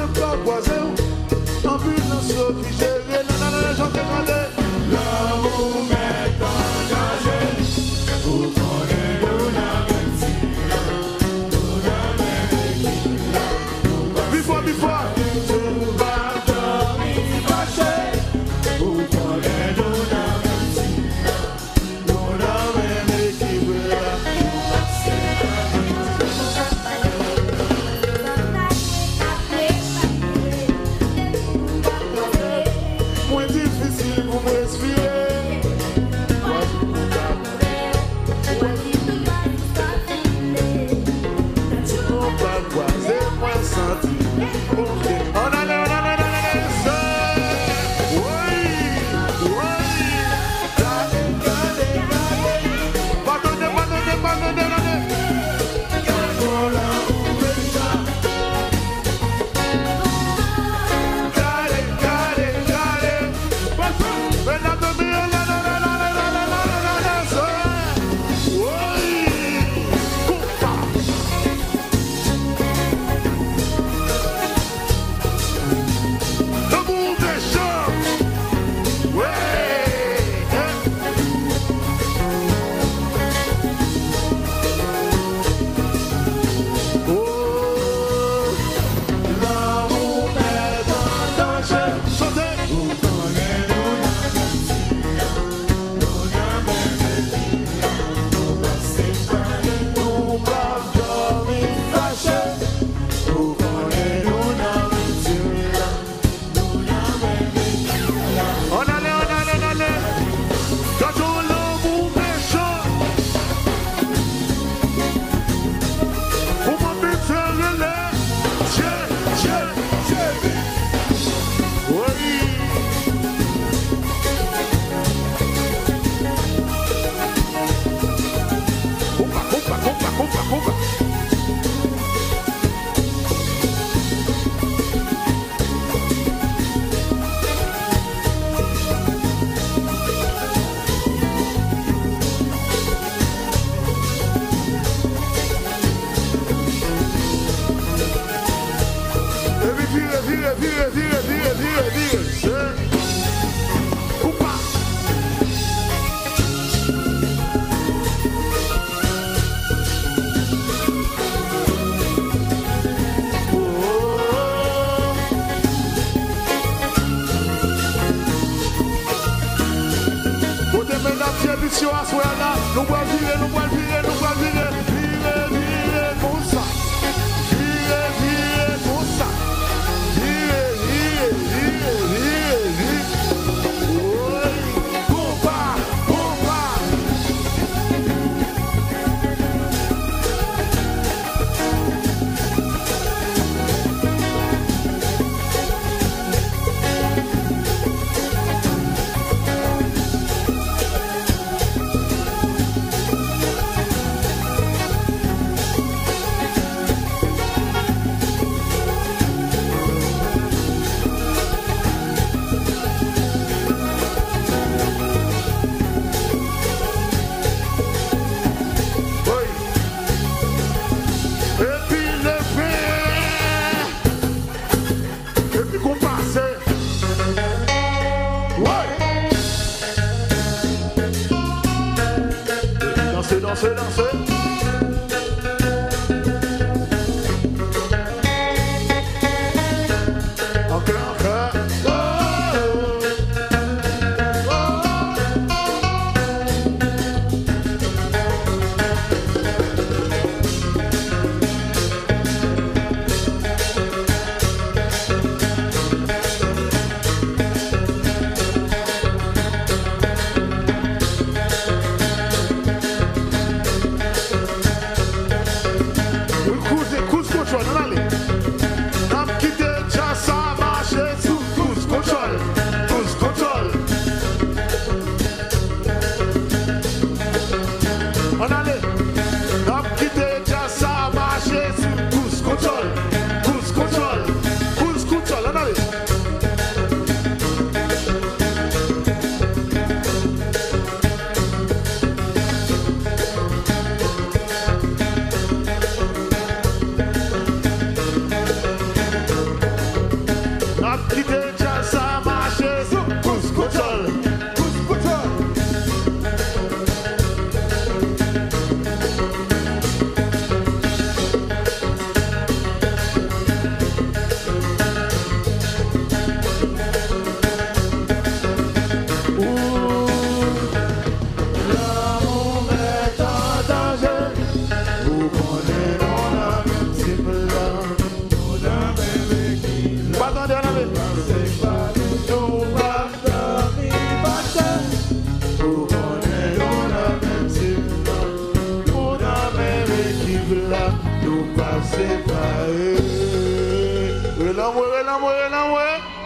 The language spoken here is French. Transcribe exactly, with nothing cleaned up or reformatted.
pas croisé, en plus dans ce qui gère, non, non, non, j'en ai demandé. L'amour m'est engagé, pour qu'on ait nous la même fille, nous la même équipe. Before, before, tout va dormir fâché, pour qu'on ait nous la même fille, nous la même équipe. Moins difficile pour m'expirer. Moi, je vous on va croiser, moi sentir. Ok, on allait, on allait, on allait, ça. Oui, oui. Gardez, gardez, gardez. Pardonnez, pardonnez, pardonnez, pardonnez. Gardons l'amour méchant. Gardez, gardez, gardez. Mesdames, messieurs, la, la, la, la, la, la, la, la, la, la, ça. Oui. Coupa. L'amour méchant. Ouais. Oh, l'amour est en danger. Chantez. Vous connaissez nous pas dormir fâché. Vous connaissez nous n'avons on allait, on allait, on allait. Quand on l'amour méchant, pour mon but faire le lait, Dieu, Dieu, Dieu. Oui. Compa, compa, compa, compa, compa. Et puis vire, vire, vire, vire, vire, vire, vire. C'est compa. Côté mesdames, c'est mission à soi là. Nous allons virer, nous allons virer, nous allons virer. Virer, virer, comme ça. Virer, virer, comme ça. Virer, virer, virer, virer, virer. Oui. Compa, compa. Oui. Et puis le fait. Et puis qu'on passe. Ouais. Dansez, dansez, dansez. Encore, encore. Oh, oh, oh. ouais.